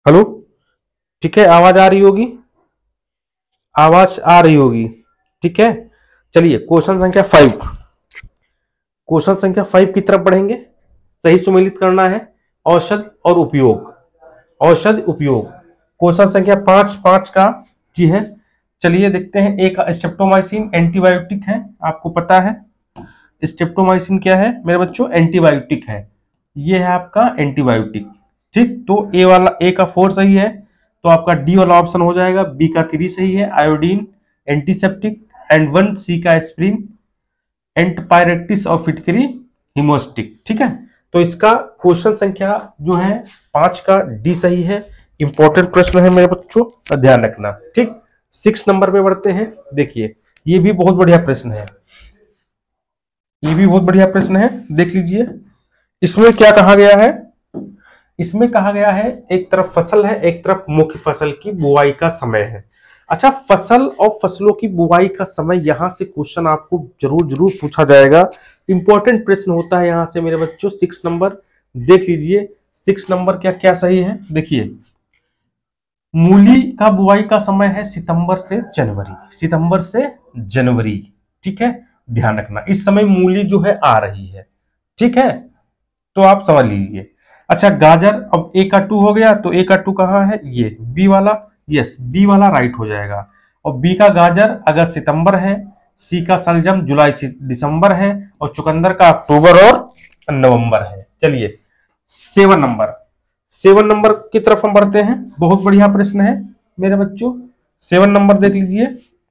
Hello, ठीक है, आवाज आ रही होगी, आवाज आ रही होगी, ठीक है। चलिए क्वेश्चन संख्या 5, क्वेश्चन संख्या 5 की तरफ बढ़ेंगे। सही सुमेलित करना है औषध और उपयोग, औषध उपयोग। क्वेश्चन संख्या 5 का जी है। चलिए देखते हैं। एक स्ट्रेप्टोमाइसिन एंटीबायोटिक है, आपको पता है स्ट्रेप्टोमाइसिन क्या है मेरे बच्चों, एंटीबायोटिक है। ये है आपका एंटीबायोटिक, ठीक। तो ए वाला, ए का 4 सही है, तो आपका डी वाला ऑप्शन हो जाएगा। बी का 3 सही है, आयोडीन एंटीसेप्टिक, एंड 1 सी का एस्प्रिन एंटपायरेक्टिस और फिटकरी हिमोस्टिक, ठीक है। तो इसका क्वेश्चन संख्या जो है 5 का डी सही है। इंपॉर्टेंट प्रश्न है मेरे बच्चों, ध्यान रखना, ठीक। 6 नंबर पे बढ़ते हैं। देखिए ये भी बहुत बढ़िया प्रश्न है, ये भी बहुत बढ़िया प्रश्न है, देख लीजिए। इसमें क्या कहा गया है, इसमें कहा गया है एक तरफ फसल है, एक तरफ मुख्य फसल की बुआई का समय है। अच्छा, फसल और फसलों की बुआई का समय, यहां से क्वेश्चन आपको जरूर जरूर पूछा जाएगा। इंपॉर्टेंट प्रश्न होता है यहां से मेरे बच्चों। 6 नंबर देख लीजिए, 6 नंबर क्या क्या सही है। देखिए मूली का बुआई का समय है सितंबर से जनवरी, सितंबर से जनवरी, ठीक है। ध्यान रखना इस समय मूली जो है आ रही है, ठीक है, तो आप समझ लीजिए। अच्छा गाजर, अब ए का 2 हो गया, तो ए का 2 कहाँ है, ये बी वाला, यस बी वाला राइट हो जाएगा। और बी का गाजर अगस्त सितंबर है, सी का सलजम जुलाई से दिसंबर है, और चुकंदर का अक्टूबर और नवंबर है। चलिए 7 नंबर, 7 नंबर की तरफ हम बढ़ते हैं। बहुत बढ़िया प्रश्न है मेरे बच्चों। 7 नंबर देख लीजिए।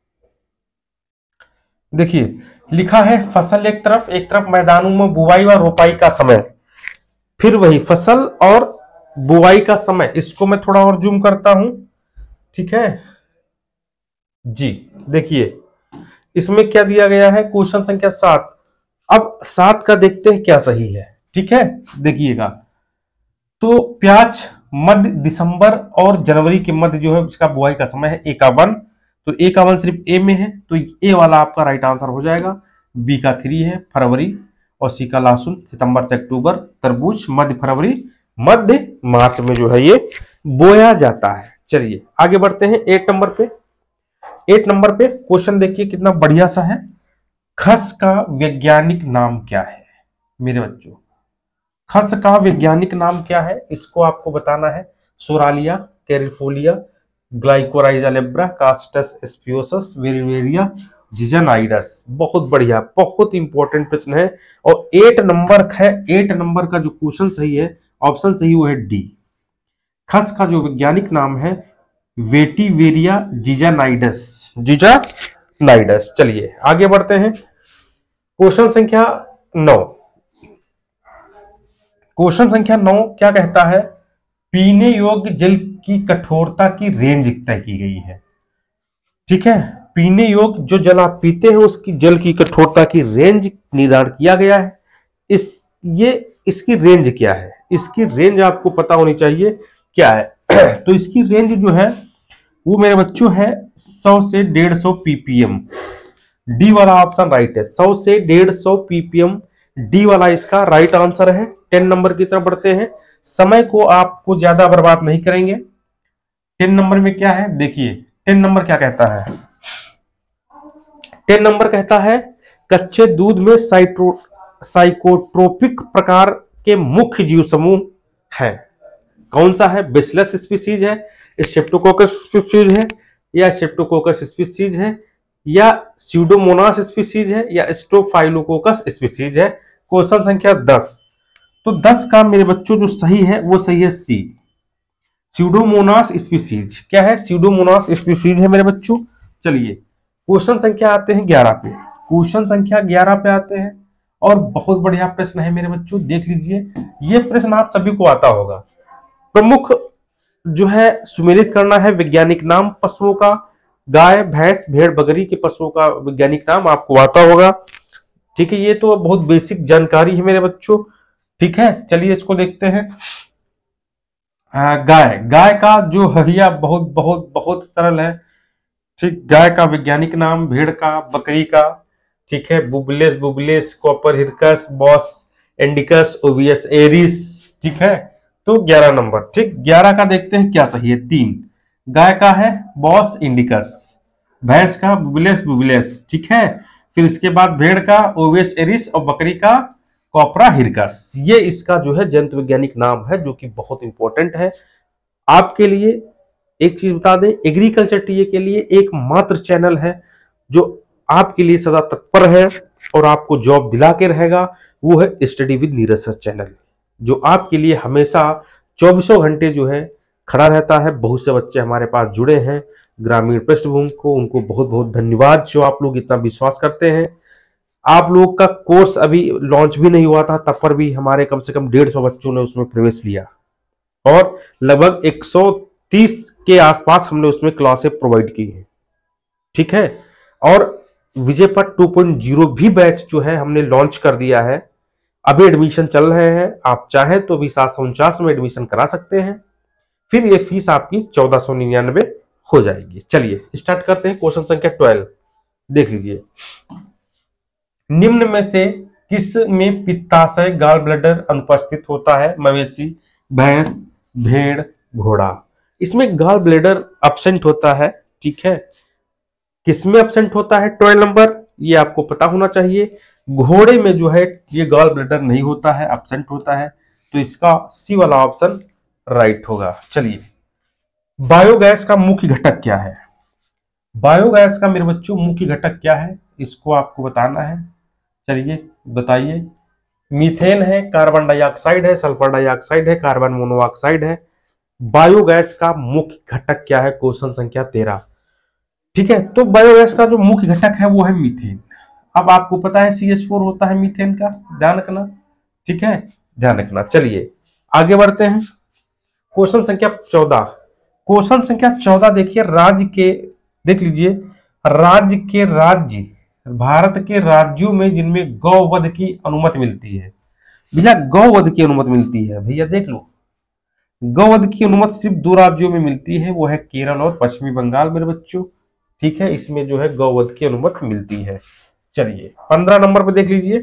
देखिए लिखा है फसल एक तरफ मैदानों में बुआई व रोपाई का समय, फिर वही फसल और बुआई का समय। इसको मैं थोड़ा और जूम करता हूं, ठीक है जी। देखिए इसमें क्या दिया गया है, क्वेश्चन संख्या 7। अब 7 का देखते हैं क्या सही है, ठीक है। देखिएगा तो प्याज मध्य दिसंबर और जनवरी के मध्य जो है इसका बुआई का समय है। ए का 1, तो ए का 1 सिर्फ ए में है, तो ए वाला आपका राइट आंसर हो जाएगा। बी का 3 है फरवरी, और सी का लहसुन सितंबर से अक्टूबर, तरबूज मध्य फरवरी मध्य मार्च में जो है ये बोया जाता है। चलिए आगे बढ़ते हैं 8 नंबर पे। 8 नंबर पे क्वेश्चन देखिए कितना बढ़िया सा है। खस का वैज्ञानिक नाम क्या है मेरे बच्चों, खस का वैज्ञानिक नाम क्या है, इसको आपको बताना है। Psoralea, corylifolia, glycyrrhiza glabra, costus speciosus, vetiveria, zizanioides. बहुत बढ़िया, बहुत इंपॉर्टेंट प्रश्न है। और 8 नंबर है, 8 नंबर का जो क्वेश्चन सही है, ऑप्शन सही वो है डी। खस का जो वैज्ञानिक नाम है वेटिवेरिया जिजानाइडस, जिजानाइडस। चलिए आगे बढ़ते हैं। क्वेश्चन संख्या 9, क्वेश्चन संख्या 9 क्या कहता है, पीने योग्य जल की कठोरता की रेंज तय की गई है, ठीक है। पीने योग्य जो जल आप पीते हैं उसकी जल की कठोरता की रेंज निर्धारण किया गया है। इसकी रेंज क्या है, इसकी रेंज आपको पता होनी चाहिए क्या है। तो इसकी रेंज जो है वो मेरे बच्चों है 100 से 150 पीपीएम। डी वाला ऑप्शन राइट है, 100 से 150 पीपीएम, डी वाला इसका राइट आंसर है। 10 नंबर की तरफ बढ़ते हैं। समय को आपको ज्यादा बर्बाद नहीं करेंगे। 10 नंबर में क्या है, देखिए 10 नंबर क्या कहता है। 10 नंबर कहता है कच्चे दूध में साइकोट्रोपिक प्रकार के मुख्य जीव समूह है। कौन सा है, बेसिलस स्पीसीज है, स्ट्रेप्टोकोकस स्पीसीज है, या स्ट्रेप्टोकोकस स्पीसीज है, या स्यूडोमोनास स्पीसीज है, या स्टोफाइलोकोकस स्पीसीज है। क्वेश्चन संख्या 10, तो 10 का मेरे बच्चों जो सही है वो सही है सी, स्यूडोमोनास स्पीसीज। क्या है, स्यूडोमोनास स्पीसीज है मेरे बच्चों। चलिए क्वेश्चन संख्या आते हैं 11 पे, क्वेश्चन संख्या 11 पे आते हैं। और बहुत बढ़िया प्रश्न है मेरे बच्चों, देख लीजिए। ये प्रश्न आप सभी को आता होगा। प्रमुख जो है सुमेलित करना है वैज्ञानिक नाम पशुओं का, गाय भैंस भेड़ बकरी के पशुओं का वैज्ञानिक नाम आपको आता होगा, ठीक है। ये तो बहुत बेसिक जानकारी है मेरे बच्चों, ठीक है। चलिए इसको देखते हैं। गाय, गाय का जो हहिया बहुत बहुत बहुत सरल है, ठीक। गाय का वैज्ञानिक नाम, भेड़ का, बकरी का, ठीक है, bubalus bubalis, capra hircus, bos indicus, ovis aries, ठीक है। तो 11 नंबर, ठीक। 11 का देखते हैं क्या सही है। 3 गाय का है बॉस इंडिकस, भैंस का बुबुलेस बुबुलेस, ठीक है। फिर इसके बाद भेड़ का ओवेस एरिस और बकरी का कॉपरा हिरकस। ये इसका जो है जंतु वैज्ञानिक नाम है, जो कि बहुत इंपॉर्टेंट है आपके लिए। एक चीज बता दें, एग्रीकल्चर टीए के लिए एकमात्र चैनल है जो आपके लिए सदा तत्पर है और आपको जॉब दिला के रहेगा, वो है study with Neeraj sir channel, जो आपके लिए हमेशा 24 घंटे जो है खड़ा रहता है। बहुत से बच्चे हमारे पास जुड़े हैं ग्रामीण पृष्ठभूमि को, उनको बहुत बहुत धन्यवाद जो आप लोग इतना विश्वास करते हैं। आप लोग का कोर्स अभी लॉन्च भी नहीं हुआ था, तब पर भी हमारे कम से कम 150 बच्चों ने उसमें प्रवेश लिया और लगभग 130 के आसपास हमने उसमें क्लासें प्रोवाइड की है, ठीक है। और विजय पथ 2.0 भी बैच जो है हमने लॉन्च कर दिया है। अभी एडमिशन चल रहे हैं, आप चाहें तो भी 749 में एडमिशन करा सकते हैं। फिर ये फीस आपकी 1499 हो जाएगी। चलिए स्टार्ट करते हैं। क्वेश्चन संख्या 12 देख लीजिए। निम्न में से किस में पित्ताशय गॉल ब्लैडर अनुपस्थित होता है? मवेशी, भैंस, भेड़, घोड़ा। इसमें गॉल ब्लैडर एब्सेंट होता है, ठीक है। किसमें एब्सेंट होता है? 12 नंबर, ये आपको पता होना चाहिए। घोड़े में जो है ये गॉल ब्लैडर नहीं होता है, एब्सेंट होता है, तो इसका सी वाला ऑप्शन राइट होगा। चलिए, बायोगैस का मुख्य घटक क्या है? बायोगैस का मेरे बच्चों मुख्य घटक क्या है, इसको आपको बताना है। चलिए बताइए। मीथेन है, कार्बन डाइऑक्साइड है, सल्फर डाइऑक्साइड है, कार्बन मोनोऑक्साइड है। बायोगैस का मुख्य घटक क्या है? क्वेश्चन संख्या 13, ठीक है। तो बायोगैस का जो मुख्य घटक है वो है मीथेन। अब आपको पता है CH4 होता है मीथेन का, ध्यान रखना, ठीक है, ध्यान रखना। चलिए आगे बढ़ते हैं। क्वेश्चन संख्या 14। क्वेश्चन संख्या 14 देखिए, राज्य के देख लीजिए, राज्य भारत के राज्यों में जिनमें गौवध की अनुमति मिलती है। भैया गौवध की अनुमति मिलती है, भैया देख लो, गौवध की अनुमति सिर्फ 2 राज्यों में मिलती है, वो है केरल और पश्चिमी बंगाल मेरे बच्चों, ठीक है। इसमें जो है गौवध की अनुमति मिलती है। चलिए 15 नंबर पे देख लीजिए।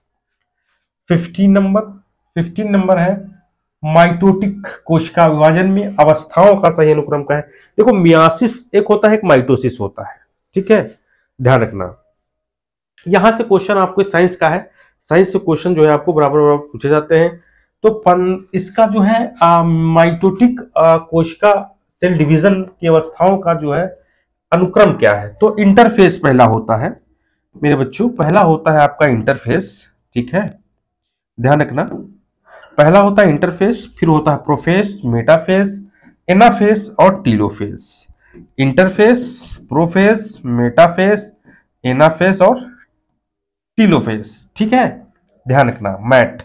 15 नंबर है माइटोटिक कोशिका विभाजन में अवस्थाओं का सही अनुक्रम का है। देखो मियासिस एक होता है, एक माइटोसिस होता है, ठीक है, ध्यान रखना। यहां से क्वेश्चन आपको साइंस का है, साइंस से क्वेश्चन जो है आपको बराबर बराबर पूछे जाते हैं। तो इसका जो है माइटोटिक कोशिका सेल डिवीजन की अवस्थाओं का जो है अनुक्रम क्या है? तो इंटरफेस पहला होता है मेरे बच्चों, पहला होता है आपका इंटरफेस, ठीक है, ध्यान रखना। पहला होता है इंटरफेस, फिर होता है प्रोफेस, मेटाफेस, एनाफेस और telophase. Interphase, prophase, metaphase, anaphase और टीलोफेस, ठीक है, ध्यान रखना। मैट,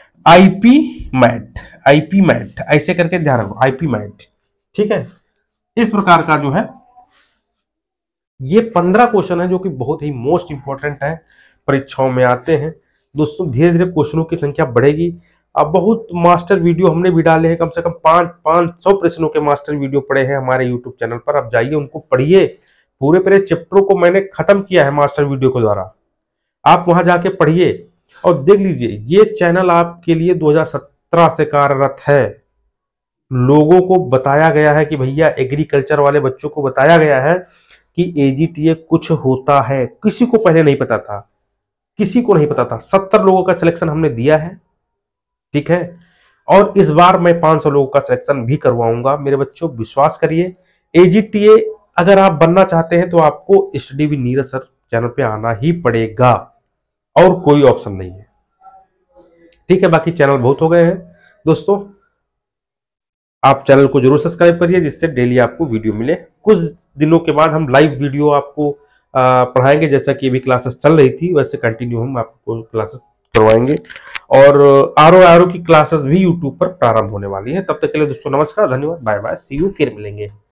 आईपी मैट ऐसे करके ध्यान रखो, आईपी मैट, ठीक है। इस प्रकार का जो है ये 15 क्वेश्चन है जो कि बहुत ही मोस्ट इंपॉर्टेंट है, परीक्षाओं में आते हैं। दोस्तों धीरे धीरे क्वेश्चनों की संख्या बढ़ेगी। अब बहुत मास्टर वीडियो हमने भी डाले हैं, कम से कम 500 प्रश्नों के मास्टर वीडियो पड़े हैं हमारे यूट्यूब चैनल पर। अब जाइए उनको पढ़िए, पूरे पूरे चैप्टरों को मैंने खत्म किया है मास्टर वीडियो के द्वारा, आप वहां जाके पढ़िए और देख लीजिए। ये चैनल आपके लिए 2017 से कार्यरत है। लोगों को बताया गया है कि भैया, एग्रीकल्चर वाले बच्चों को बताया गया है कि AGTA कुछ होता है। किसी को पहले नहीं पता था, किसी को नहीं पता था। 70 लोगों का सिलेक्शन हमने दिया है, ठीक है, और इस बार मैं 500 लोगों का सिलेक्शन भी करवाऊंगा मेरे बच्चों, विश्वास करिए। AGTA अगर आप बनना चाहते हैं तो आपको study with Neeraj sir channel पे आना ही पड़ेगा, और कोई ऑप्शन नहीं है, ठीक है। बाकी चैनल बहुत हो गए हैं दोस्तों, आप चैनल को जरूर सब्सक्राइब करिए जिससे डेली आपको वीडियो मिले। कुछ दिनों के बाद हम लाइव वीडियो आपको पढ़ाएंगे, जैसा कि अभी क्लासेस चल रही थी वैसे कंटिन्यू हम आपको क्लासेस करवाएंगे। और आरओ की क्लासेस भी यूट्यूब पर प्रारंभ होने वाली है। तब तक के लिए दोस्तों नमस्कार, धन्यवाद, बाय बाय, सी यू, फिर मिलेंगे।